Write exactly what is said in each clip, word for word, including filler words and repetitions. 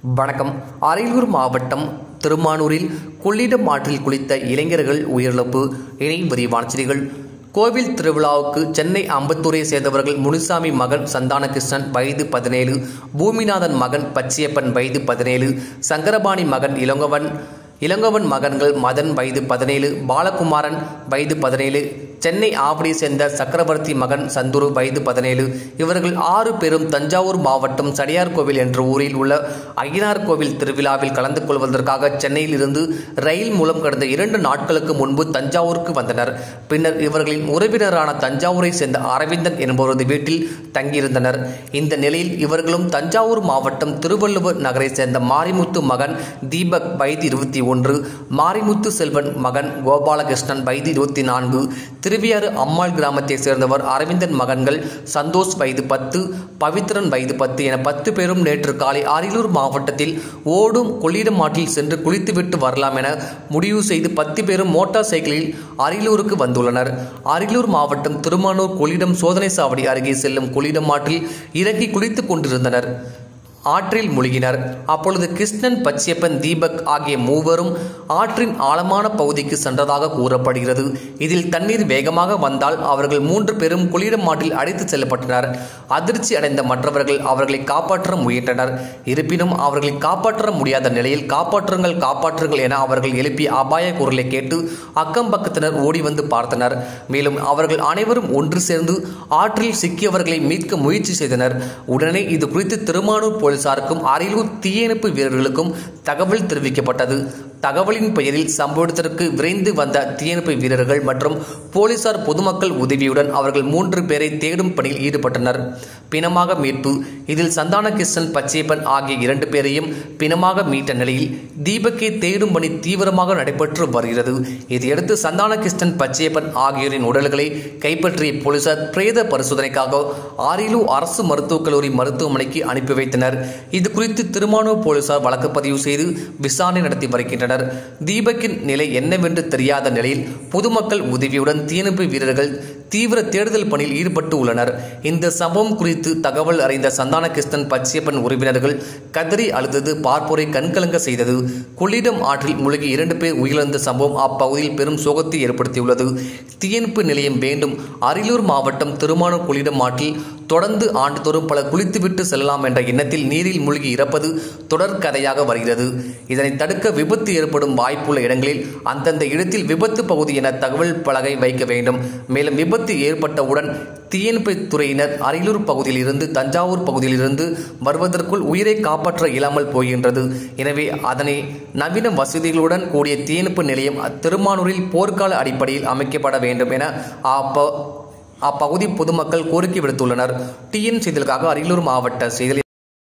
வணக்கம். அரியலூர் மாவட்டம் திருமானூரில் கொள்ளிடம் ஆற்றில் குளித்த இளைஞர்கள் உயிரிழப்பு. இணை விரிவான செய்திகள். கோவில் திருவிழாவுக்கு சென்னை அம்பத்தூரை சேர்ந்தவர்கள் முனுசாமி மகன் சந்தானகிருஷ்ணன் வயது பதினேழு, பூமிநாதன் மகன் பச்சியப்பன் வயது பதினேழு, சங்கரபாணி மகன் இளங்கவன் இளங்கவன் மகன்கள் மதன் வயது பதினேழு, பாலகுமாரன் வயது பதினேழு, சென்னை ஆவடியை சேர்ந்த சக்கரவர்த்தி மகன் சந்துரு வயது பதினேழு. இவர்கள் ஆறு பேரும் தஞ்சாவூர் மாவட்டம் சடையார் கோவில் என்ற ஊரில் உள்ள ஐயனார் கோவில் திருவிழாவில் கலந்து கொள்வதற்காக சென்னையில் இருந்து ரயில் மூலம் கடந்த இரண்டு நாட்களுக்கு முன்பு தஞ்சாவூருக்கு வந்தனர். பின்னர் இவர்களின் உறவினரான தஞ்சாவூரை சேர்ந்த அரவிந்தன் என்பவரது வீட்டில் தங்கியிருந்தனர். இந்த நிலையில் இவர்களும் தஞ்சாவூர் மாவட்டம் திருவள்ளுவர் நகரை சேர்ந்த மாரிமுத்து மகன் தீபக் வயது இருபத்தி ஒன்று, மாரிமுத்து செல்வன் மகன் கோபாலகிருஷ்ணன் வயது இருபத்தி நான்கு, திருவியாறு அம்மாள் கிராமத்தை சேர்ந்தவர் அரவிந்தன் மகன்கள் சந்தோஷ் வயது பத்து, பவித்ரன் வயது பத்து என பத்து பேரும் நேற்று காலை அரியலூர் மாவட்டத்தில் ஓடும் கொள்ளிடம் ஆற்றில் சென்று குளித்துவிட்டு வரலாம் என முடிவு செய்து பத்து பேரும் மோட்டார் சைக்கிளில் அரியலூருக்கு வந்துள்ளனர். அரியலூர் மாவட்டம் திருமானூர் கொள்ளிடம் சோதனை சாவடி அருகே செல்லும் கொள்ளிடம் ஆற்றில் இறங்கி குளித்துக் கொண்டிருந்தனர். ஆற்றில் மூழ்கினர். அப்பொழுது கிருஷ்ணன், பச்சியப்பன், தீபக் ஆகிய மூவரும் ஆற்றின் ஆழமான பகுதிக்கு சென்றதாக கூறப்படுகிறது. இதில் தண்ணீர் வேகமாக வந்தால் அவர்கள் மூன்று பேரும் கொள்ளிடம் ஆற்றில் அழைத்துச் செல்லப்பட்டனர். அதிர்ச்சி அடைந்த மற்றவர்கள் அவர்களை காப்பாற்ற முயன்றனர். இருப்பினும் அவர்களை காப்பாற்ற முடியாத நிலையில் காப்பாற்றுங்கள் காப்பாற்றுங்கள் என அவர்கள் எழுப்பிய அபாய குரலை கேட்டு அக்கம் பக்கத்தினர் ஓடி வந்து பார்த்தனர். மேலும் அவர்கள் அனைவரும் ஒன்று சேர்ந்து ஆற்றில் சிக்கியவர்களை மீட்க முயற்சி செய்தனர். உடனே இது குறித்து திருமானூர் போலீசாருக்கும் அரியலூர் தீயணைப்பு வீரர்களுக்கும் தகவல் தெரிவிக்கப்பட்டது. தகவலின் பெயரில் சம்பவத்திற்கு விரைந்து வந்த தீயணைப்பு வீரர்கள் மற்றும் போலீசார் பொதுமக்கள் உதவியுடன் அவர்கள் மூன்று பேரை தேடும் பணியில் ஈடுபட்டனர். பிணமாக மீட்பு. இதில் சந்தானகிருஷ்ணன், பச்சையப்பன் ஆகிய இரண்டு பேரையும் பிணமாக மீட்ட நிலையில் தீபக்கை தேடும் பணி தீவிரமாக நடைபெற்று வருகிறது. இதையடுத்து சந்தானகிருஷ்ணன், பச்சையப்பன் ஆகியோரின் உடல்களை கைப்பற்றிய போலீசார் பிரேத பரிசோதனைக்காக அரியலூர் அரசு மருத்துவக் கல்லூரி மருத்துவமனைக்கு அனுப்பி வைத்தனர். இது குறித்து திருமானூர் போலீசார் வழக்கு பதிவு செய்து விசாரணை நடத்தி வருகின்றனர். தீபக்கின் நிலை என்னவென்று தெரியாத நிலையில் பொதுமக்கள் உதவியுடன் தீயணைப்பு வீரர்கள் தீவிர தேடுதல் பணியில் ஈடுபட்டு உள்ளனர். இந்த சம்பவம் குறித்து தகவல் அறிந்த சந்தானகிருஷ்ணன், பச்சியப்பன் உறவினர்கள் கதறி அழுதது பார்ப்போரை கண்கலங்க செய்தது. கொள்ளிடம் ஆற்றில் மூழ்கி இரண்டு பேர் உயிரிழந்த சம்பவம் அப்பகுதியில் பெரும் சோகத்தை ஏற்படுத்தியுள்ளது. தீயணைப்பு நிலையம் வேண்டும். அரியலூர் மாவட்டம் திருமானூர் கொள்ளிடம் ஆற்றில் தொடர்ந்து ஆண்டுதோறும் பல குளித்துவிட்டு செல்லலாம் என்ற எண்ணத்தில் நீரில் மூழ்கி இறப்பது தொடர்கதையாக வருகிறது. இதனை தடுக்க விபத்து ஏற்படும் வாய்ப்புள்ள இடங்களில் அந்தந்த இடத்தில் விபத்து பகுதி என தகவல் பலகை வைக்க வேண்டும். மேலும் விபத்து ஏற்பட்டவுடன் தீயணைப்பு துறையினர் அரியலூர் பகுதியில் இருந்து தஞ்சாவூர் பகுதியில் இருந்து வருவதற்குள் உயிரை காப்பாற்ற இயலாமல் போகின்றது. எனவே அதனை நவீன வசதிகளுடன் கூடிய தீயணைப்பு நிலையம் திருமானூரில் போர்க்கால அடிப்படையில் அமைக்கப்பட வேண்டும் என அப்ப அப்பகுதி பொதுமக்கள் கோரிக்கை விடுத்துள்ளனர். டிஎன் செய்திகளுக்காக அரியலூர் மாவட்ட செய்திகள்.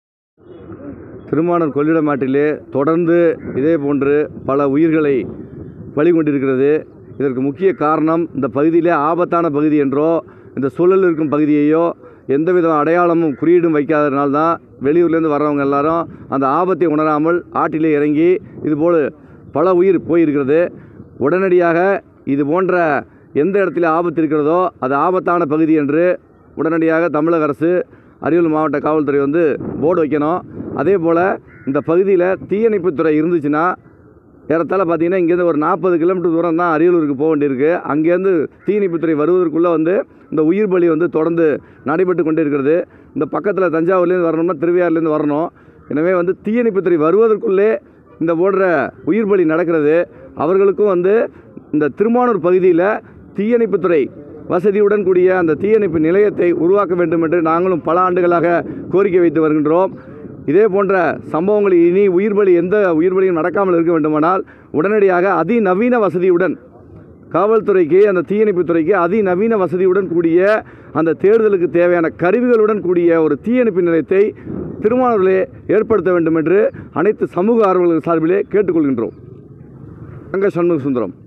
திருமானூர் கொள்ளிடம் ஆற்றிலே தொடர்ந்து இதே போன்று பல உயிர்களை பலி கொண்டிருக்கிறது. இதற்கு முக்கிய காரணம் இந்த பகுதியிலே ஆபத்தான பகுதி என்றோ இந்த சூழலில் இருக்கும் பகுதியையோ எந்தவித அடையாளமும் குறியீடும் வைக்காதனால்தான் வெளியூர்லேருந்து வர்றவங்க எல்லாரும் அந்த ஆபத்தை உணராமல் ஆற்றிலே இறங்கி இதுபோல் பல உயிர் போயிருக்கிறது. உடனடியாக இது போன்ற எந்த இடத்துல ஆபத்து இருக்கிறதோ அது ஆபத்தான பகுதி என்று உடனடியாக தமிழக அரசு அரியலூர் மாவட்ட காவல்துறை வந்து போர்டு வைக்கணும். அதே போல் இந்த பகுதியில் தீயணைப்புத்துறை இருந்துச்சுன்னா ஏறத்தாழ பார்த்திங்கன்னா இங்கேருந்து ஒரு நாற்பது கிலோமீட்டர் தூரம் தான் அரியலூருக்கு போக வேண்டியிருக்கு. அங்கேருந்து தீயணைப்புத்துறை வருவதற்குள்ளே வந்து இந்த உயிர் பலி வந்து தொடர்ந்து நடைபெற்று கொண்டே இருக்கிறது. இந்த பக்கத்தில் தஞ்சாவூர்லேருந்து வரணும்னா திருவையாறுலேருந்து வரணும். எனவே வந்து தீயணைப்புத்துறை வருவதற்குள்ளே இந்த போன்ற உயிர் பலி நடக்கிறது. அவர்களுக்கும் வந்து இந்த திருமானூர் பகுதியில் தீயணைப்புத்துறை வசதியுடன் கூடிய அந்த தீயணைப்பு நிலையத்தை உருவாக்க வேண்டும் என்று நாங்களும் பல ஆண்டுகளாக கோரிக்கை வைத்து வருகின்றோம். இதே போன்ற சம்பவங்கள் இனி உயிர் பலி எந்த உயிர் பலியும் நடக்காமல் இருக்க வேண்டுமானால் உடனடியாக அதிநவீன வசதியுடன் காவல்துறைக்கு அந்த தீயணைப்புத்துறைக்கு அதிநவீன வசதியுடன் கூடிய அந்த தேடுதலுக்கு தேவையான கருவிகளுடன் கூடிய ஒரு தீயணைப்பு நிலையத்தை திருமானூரிலே ஏற்படுத்த வேண்டும் என்று அனைத்து சமூக ஆர்வலர்கள் சார்பிலே கேட்டுக்கொள்கின்றோம். சண்முக சுந்தரம்.